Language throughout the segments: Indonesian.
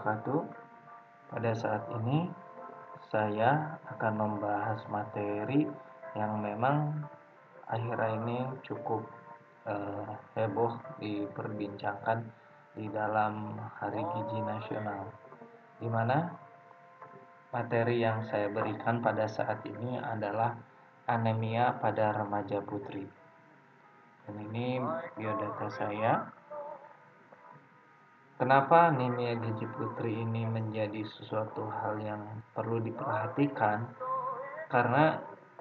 wabarakatuh. Pada saat ini saya akan membahas materi yang memang akhir-akhir ini cukup heboh diperbincangkan di dalam Hari Gizi Nasional, di mana materi yang saya berikan pada saat ini adalah anemia pada remaja putri. Dan ini biodata saya. Kenapa anemia gizi putri ini menjadi sesuatu hal yang perlu diperhatikan? Karena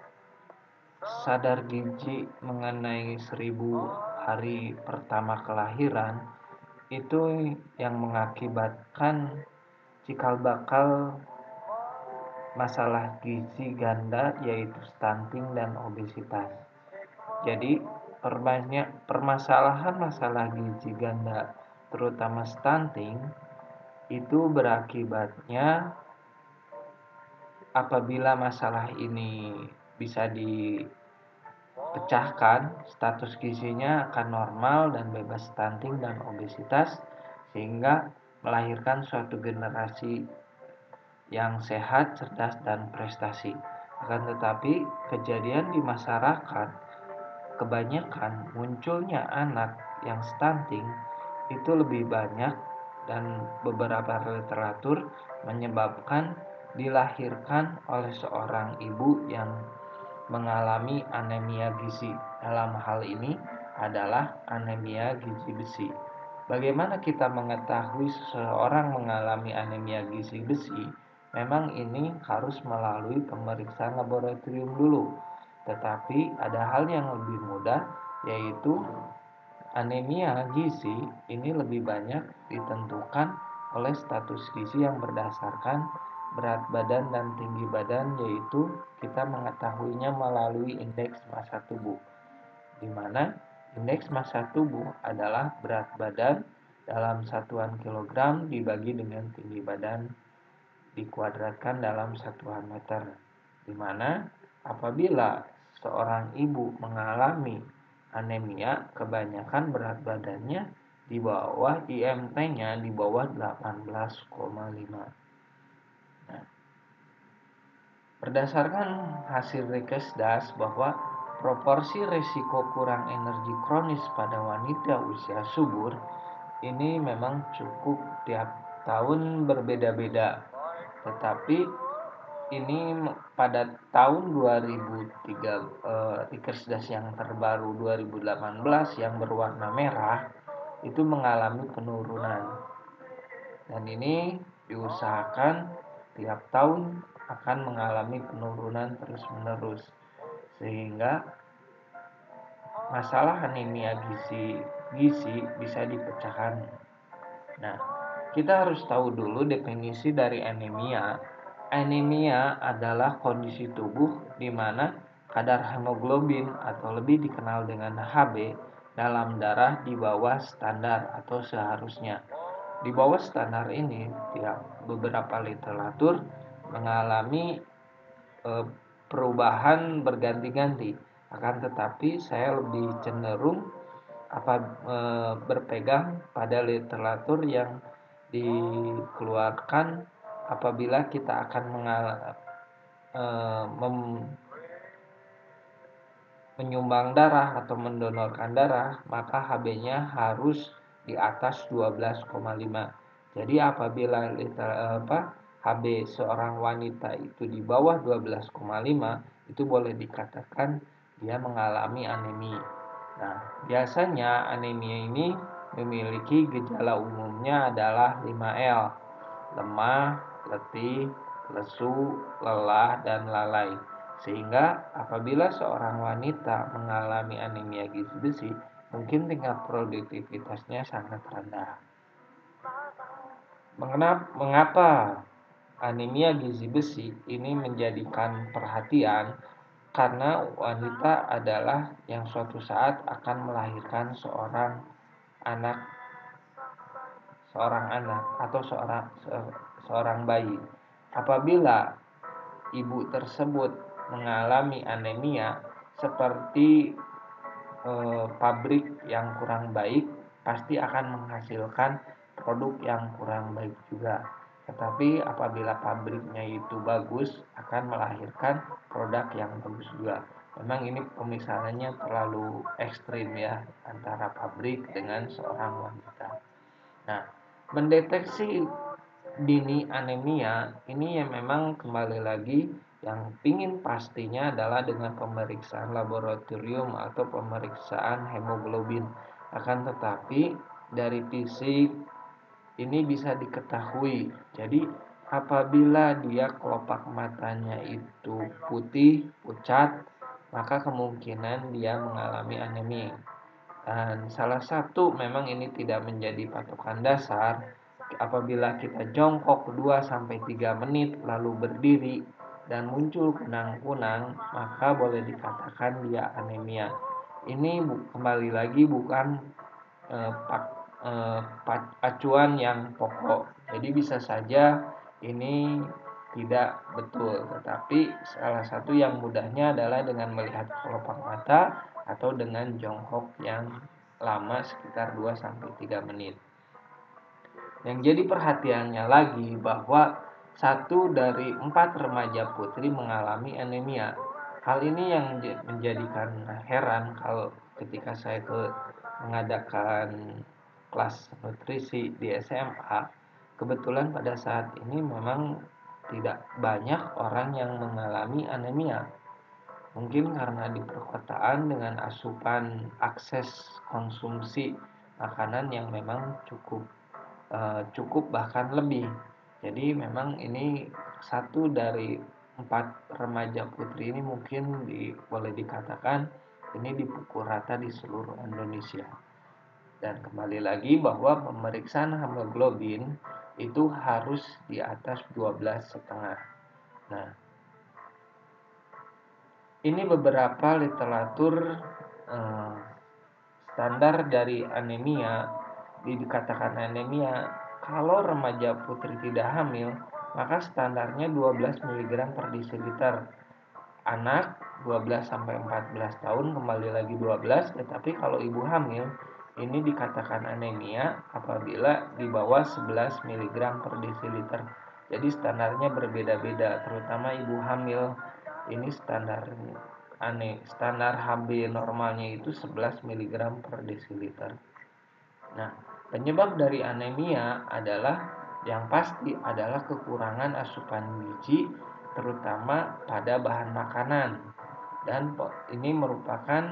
sadar gizi mengenai 1000 hari pertama kelahiran itu yang mengakibatkan cikal bakal masalah gizi ganda, yaitu stunting dan obesitas. Jadi permasalahan masalah gizi ganda, terutama stunting, itu berakibatnya apabila masalah ini bisa dipecahkan, status gizinya akan normal dan bebas stunting dan obesitas, sehingga melahirkan suatu generasi yang sehat, cerdas, dan prestasi. Akan tetapi kejadian di masyarakat, kebanyakan munculnya anak yang stunting itu lebih banyak, dan beberapa literatur menyebabkan dilahirkan oleh seorang ibu yang mengalami anemia gizi. Dalam hal ini adalah anemia gizi besi. Bagaimana kita mengetahui seseorang mengalami anemia gizi besi? Memang ini harus melalui pemeriksaan laboratorium dulu. Tetapi ada hal yang lebih mudah, yaitu anemia gizi ini lebih banyak ditentukan oleh status gizi yang berdasarkan berat badan dan tinggi badan, yaitu kita mengetahuinya melalui indeks massa tubuh, di mana indeks massa tubuh adalah berat badan dalam satuan kilogram dibagi dengan tinggi badan dikuadratkan dalam satuan meter, di mana apabila seorang ibu mengalami anemia, kebanyakan berat badannya di bawah IMT-nya di bawah 18,5. Nah, berdasarkan hasil Rikesdas bahwa proporsi risiko kurang energi kronis pada wanita usia subur ini memang cukup tiap tahun berbeda-beda. Tetapi ini pada tahun 2003, Rikesdas yang terbaru 2018 yang berwarna merah itu mengalami penurunan, dan ini diusahakan tiap tahun akan mengalami penurunan terus-menerus, sehingga masalah anemia gizi bisa dipecahkan. Nah, kita harus tahu dulu definisi dari anemia. Anemia adalah kondisi tubuh di mana kadar hemoglobin atau lebih dikenal dengan Hb dalam darah di bawah standar atau seharusnya. Di bawah standar ini beberapa literatur mengalami perubahan berganti-ganti. Akan tetapi saya lebih cenderung berpegang pada literatur yang dikeluarkan apabila kita akan menyumbang darah atau mendonorkan darah, maka Hb-nya harus di atas 12,5. Jadi apabila Hb seorang wanita itu di bawah 12,5, itu boleh dikatakan dia mengalami anemia. Nah, biasanya anemia ini memiliki gejala umumnya adalah 5L: lemah, letih, lesu, lelah, dan lalai. Sehingga apabila seorang wanita mengalami anemia gizi besi, mungkin tingkat produktivitasnya sangat rendah. Mengapa anemia gizi besi ini menjadikan perhatian? Karena wanita adalah yang suatu saat akan melahirkan seorang anak atau seorang bayi. Apabila ibu tersebut mengalami anemia seperti pabrik yang kurang baik, pasti akan menghasilkan produk yang kurang baik juga. Tetapi apabila pabriknya itu bagus, akan melahirkan produk yang bagus juga. Memang ini pemisahannya terlalu ekstrim ya, antara pabrik dengan seorang wanita. Nah, mendeteksi dini anemia ini yang memang kembali lagi yang ingin pastinya adalah dengan pemeriksaan laboratorium atau pemeriksaan hemoglobin. Akan tetapi dari fisik ini bisa diketahui. Jadi apabila dia kelopak matanya itu putih, pucat, maka kemungkinan dia mengalami anemia. Dan salah satu memang ini tidak menjadi patokan dasar. Apabila kita jongkok 2-3 menit lalu berdiri dan muncul kunang-kunang, maka boleh dikatakan dia anemia. Ini kembali lagi bukan acuan yang pokok. Jadi bisa saja ini tidak betul, tetapi salah satu yang mudahnya adalah dengan melihat kelopak mata atau dengan jongkok yang lama sekitar 2-3 menit. Yang jadi perhatiannya lagi bahwa 1 dari 4 remaja putri mengalami anemia. Hal ini yang menjadikan heran kalau ketika saya mengadakan kelas nutrisi di SMA, kebetulan pada saat ini memang tidak banyak orang yang mengalami anemia. Mungkin karena di perkotaan dengan asupan akses konsumsi makanan yang memang cukup bahkan lebih. Jadi memang ini 1 dari 4 remaja putri ini mungkin boleh dikatakan ini dipukul rata di seluruh Indonesia. Dan kembali lagi bahwa pemeriksaan hemoglobin itu harus di atas 12,5. Nah, ini beberapa literatur standar dari anemia. Dikatakan anemia kalau remaja putri tidak hamil, maka standarnya 12 mg per desiliter. Anak 12-14 tahun kembali lagi 12, tetapi kalau ibu hamil ini dikatakan anemia apabila di bawah 11 mg per desiliter. Jadi standarnya berbeda-beda, terutama ibu hamil ini standar HB normalnya itu 11 mg per desiliter. Nah, penyebab dari anemia adalah yang pasti adalah kekurangan asupan gizi terutama pada bahan makanan, dan ini merupakan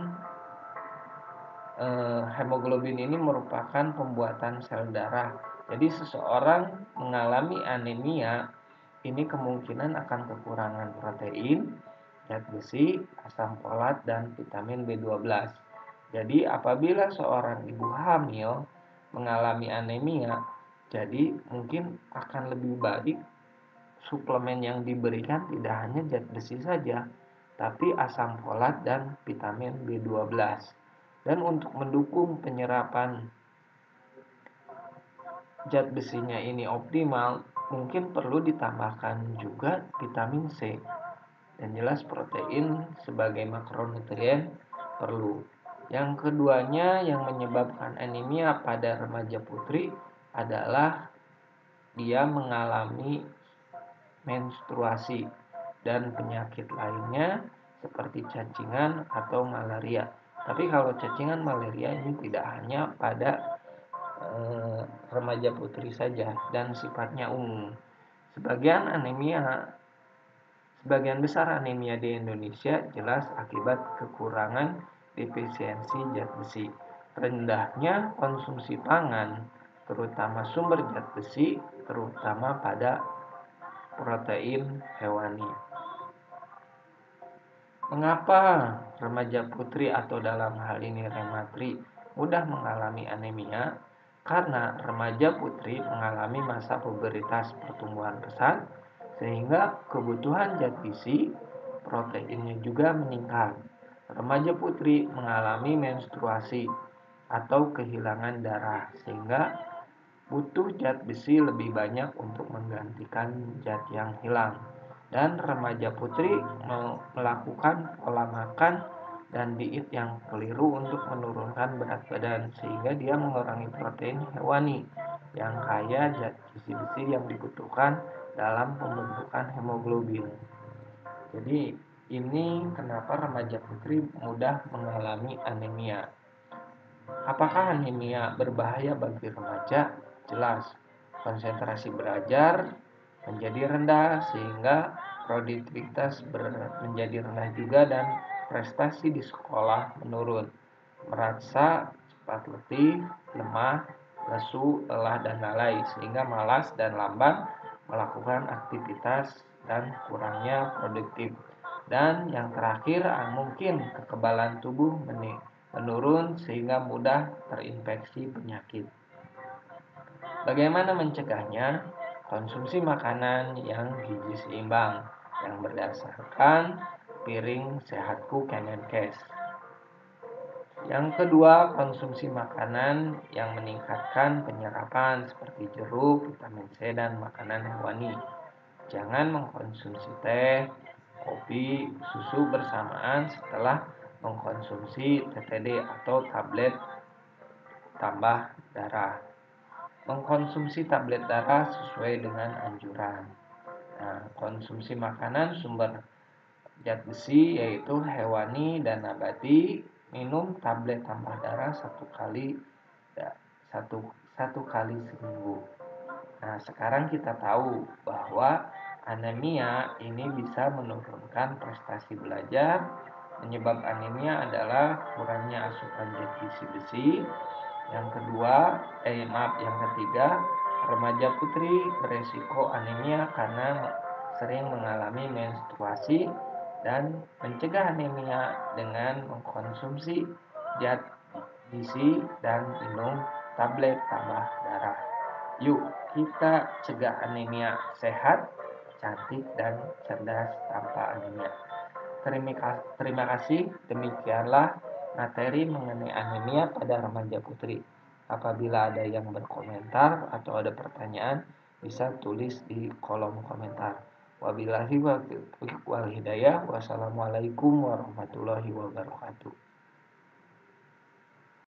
hemoglobin ini merupakan pembuatan sel darah. Jadi seseorang mengalami anemia ini kemungkinan akan kekurangan protein, zat besi, asam folat, dan vitamin B12. Jadi apabila seorang ibu hamil mengalami anemia, jadi mungkin akan lebih baik suplemen yang diberikan tidak hanya zat besi saja, tapi asam folat dan vitamin B12. Dan untuk mendukung penyerapan zat besinya ini optimal, mungkin perlu ditambahkan juga vitamin C. Dan jelas protein sebagai makronutrien perlu. Yang keduanya yang menyebabkan anemia pada remaja putri adalah dia mengalami menstruasi dan penyakit lainnya seperti cacingan atau malaria. Tapi kalau cacingan malaria ini tidak hanya pada remaja putri saja dan sifatnya umum. Sebagian besar anemia di Indonesia jelas akibat kekurangan defisiensi zat besi, rendahnya konsumsi pangan, terutama sumber zat besi, terutama pada protein hewani. Mengapa remaja putri atau dalam hal ini rematri mudah mengalami anemia? Karena remaja putri mengalami masa pubertas pertumbuhan pesat, sehingga kebutuhan zat besi proteinnya juga meningkat. Remaja putri mengalami menstruasi atau kehilangan darah, sehingga butuh zat besi lebih banyak untuk menggantikan zat yang hilang. Dan remaja putri melakukan pola makan dan diet yang keliru untuk menurunkan berat badan, sehingga dia mengurangi protein hewani. yang kaya zat gizi besi yang dibutuhkan dalam pembentukan hemoglobin. Jadi ini kenapa remaja putri mudah mengalami anemia. Apakah anemia berbahaya bagi remaja? Jelas, konsentrasi belajar menjadi rendah sehingga produktivitas menjadi rendah juga dan prestasi di sekolah menurun. Merasa cepat letih, lemah, lesu, lelah dan lalai sehingga malas dan lambat melakukan aktivitas dan kurangnya produktif. Dan yang terakhir, mungkin kekebalan tubuh menurun sehingga mudah terinfeksi penyakit. Bagaimana mencegahnya? Konsumsi makanan yang gizi seimbang yang berdasarkan piring sehatku Kemenkes. Yang kedua, konsumsi makanan yang meningkatkan penyerapan seperti jeruk, vitamin C, dan makanan hewani. Jangan mengkonsumsi teh, kopi, susu bersamaan setelah mengkonsumsi TTD atau tablet tambah darah. Mengkonsumsi tablet darah sesuai dengan anjuran. Nah, konsumsi makanan sumber zat besi yaitu hewani dan nabati. Minum tablet tambah darah satu kali seminggu. Nah, sekarang kita tahu bahwa anemia ini bisa menurunkan prestasi belajar. Penyebab anemia adalah kurangnya asupan zat gizi besi. Yang ketiga, remaja putri beresiko anemia karena sering mengalami menstruasi, dan mencegah anemia dengan mengkonsumsi zat gizi dan minum tablet tambah darah. Yuk, kita cegah anemia sehat, cantik, dan cerdas tanpa anemia. Terima kasih. Demikianlah materi mengenai anemia pada remaja putri. Apabila ada yang berkomentar atau ada pertanyaan, bisa tulis di kolom komentar. Wabillahi wal hidayah. Wassalamualaikum warahmatullahi wabarakatuh.